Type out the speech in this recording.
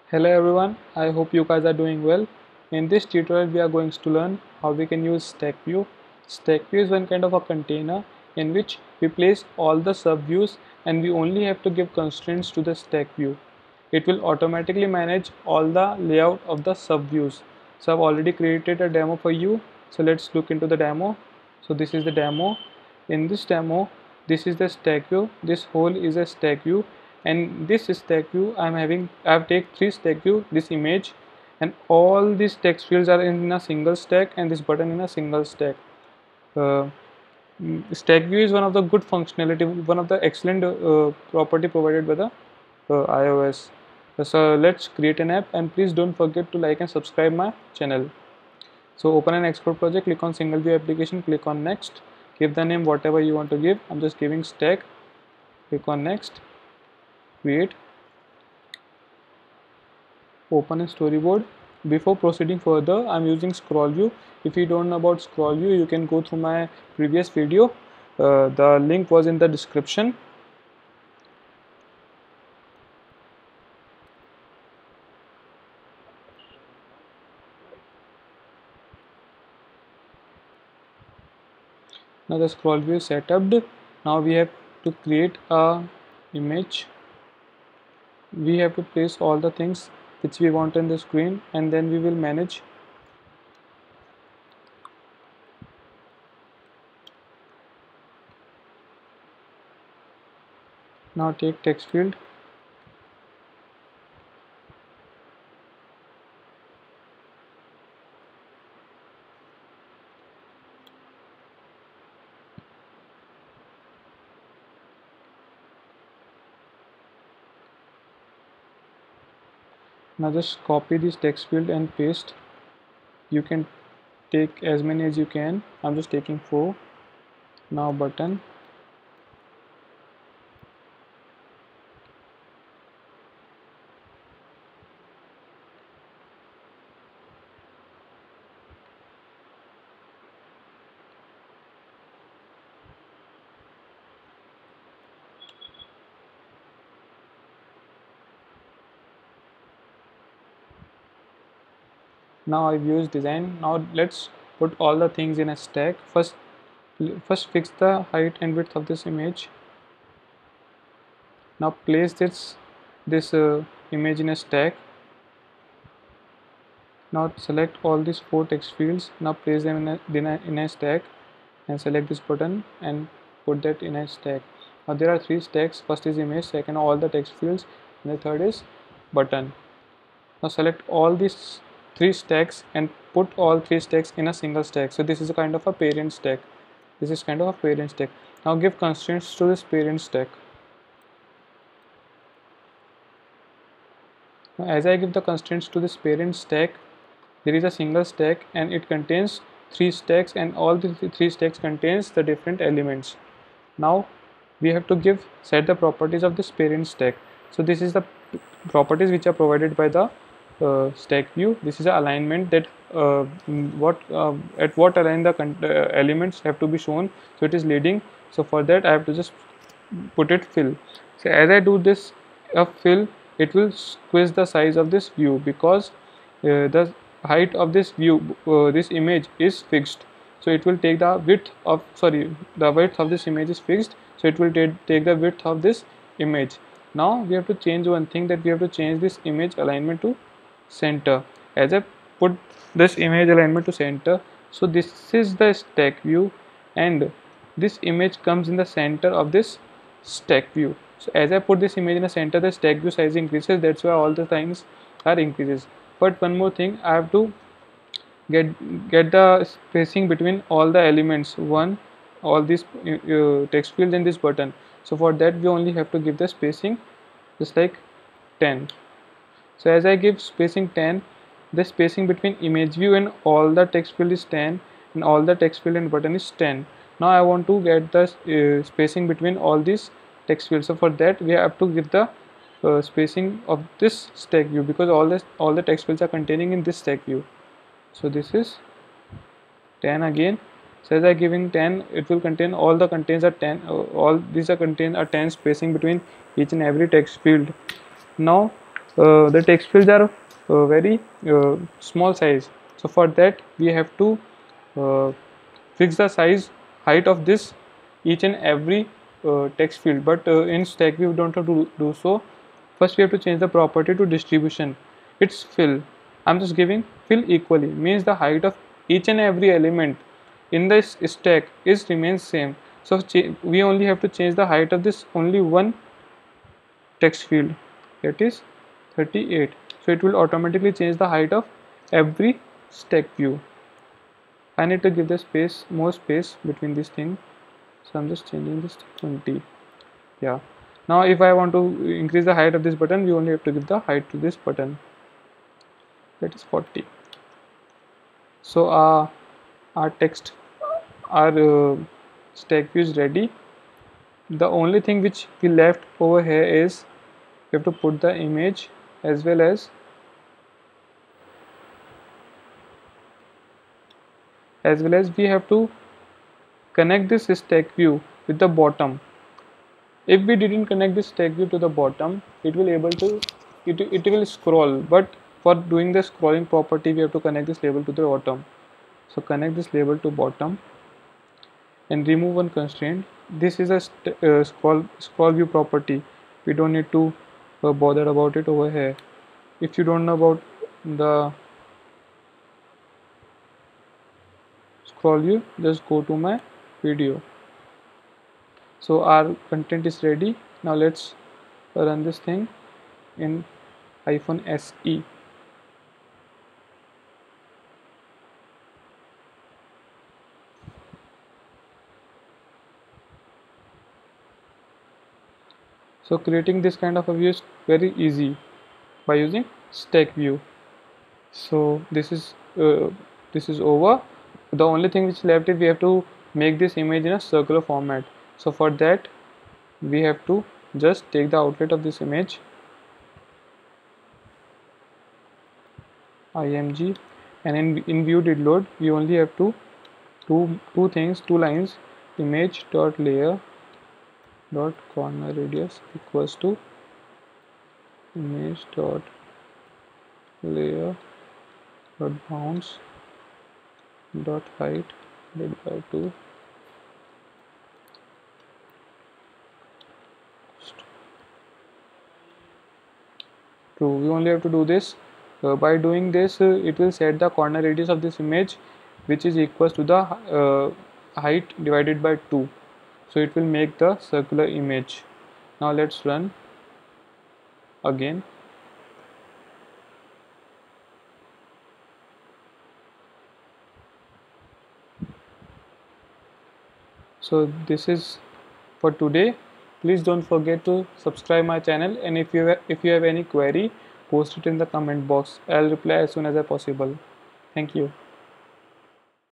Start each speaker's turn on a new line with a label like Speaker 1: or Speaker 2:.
Speaker 1: Hello everyone, I hope you guys are doing well. In this tutorial we are going to learn how we can use StackView. StackView is one kind of a container in which we place all the subviews and we only have to give constraints to the StackView. It will automatically manage all the layout of the subviews. So I've already created a demo for you. So let's look into the demo. So this is the demo. In this demo, this is the stack view. This whole is a stack view, and this stack view I've take three stack view, this image, and all these text fields are in a single stack, and this button in a single stack. uh, Stack view is one of the good functionality, one of the excellent property provided by the iOS. So let's create an app, and please don't forget to like and subscribe my channel. So open an Xcode project, click on single view application, click on next, give the name whatever you want to give. I'm just giving stack, click on next, create, open a storyboard. Before proceeding further, I'm using scroll view. If you don't know about scroll view, you can go through my previous video. The link was in the description. Now the scroll view is set up. Now we have to create a image. We have to place all the things which we want on the screen, and then we will manage. Now take text field. Now just copy this text field and paste. You can take as many as you can. I'm just taking 4. Now button. Now I've used design. Now let's put all the things in a stack. First fix the height and width of this image. Now place this image in a stack. Now select all these 4 text fields. Now place them in a stack, and select this button and put that in a stack. Now there are 3 stacks. First is image, second all the text fields, and the third is button. Now select all these 3 stacks and put all 3 stacks in a single stack. So this is a kind of a parent stack. This is kind of a parent stack. Now give constraints to this parent stack. Now as I give the constraints to this parent stack, there is a single stack and it contains 3 stacks, and all the 3 stacks contains the different elements. Now we have to set the properties of this parent stack. So this is the properties which are provided by the stack view. This is an alignment that at what align the elements have to be shown, so it is leading. So for that I have to just put it fill. So as I do this fill, it will squeeze the size of this view, because the height of this view, this image is fixed. So it will take the width of this image is fixed, so it will take the width of this image. Now we have to change one thing, that we have to change this image alignment to center. As I put this image alignment to center, so this is the stack view, and this image comes in the center of this stack view. So as I put this image in the center, the stack view size increases. That's why all the things are increases. But one more thing, I have to get the spacing between all the elements, all these text fields and this button. So for that we only have to give the spacing just like 10. So as I give spacing 10, the spacing between image view and all the text field is 10, and all the text field and button is 10. Now I want to get the spacing between all these text fields. So for that we have to give the spacing of this stack view, because all the text fields are containing in this stack view. So this is 10 again. So as I giving 10, it will contain all the contains are 10. All these are contain a 10 spacing between each and every text field. Now the text fields are very small size. So for that we have to uh, fix the size height of this each and every text field, but in StackView we don't have to do so. First we have to change the property to distribution. It's fill. I'm just giving fill equally, means the height of each and every element in this stack is remains same. So we only have to change the height of this only one text field, that is 38. So it will automatically change the height of every stack view. I need to give the space, more space between this thing, so I'm just changing this to 20. Yeah, now if I want to increase the height of this button, we only have to give the height to this button, that is 40. So our text, our stack view is ready. The only thing which we left over here is we have to put the image as well as we have to connect this stack view with the bottom. If we didn't connect this stack view to the bottom, it will scroll, but for doing the scrolling property we have to connect this label to the bottom. So connect this label to bottom and remove one constraint. This is a scroll view property. We don't need to bother about it over here. If you don't know about the scroll view, just go to my video. So our content is ready. Now let's run this thing in iPhone SE. So creating this kind of a view is very easy by using StackView. So this is over. The only thing which left is we have to make this image in a circular format. So for that we have to just take the outlet of this image, img, and in view did load we only have to two lines, image dot layer dot corner radius equals to image dot layer dot bounds dot height divided by 2. True, we only have to do this. By doing this, it will set the corner radius of this image, which is equals to the height divided by 2. So it will make the circular image. Now let's run again. So this is for today. Please don't forget to subscribe my channel, and if you have any query, post it in the comment box. I'll reply as soon as possible. Thank you.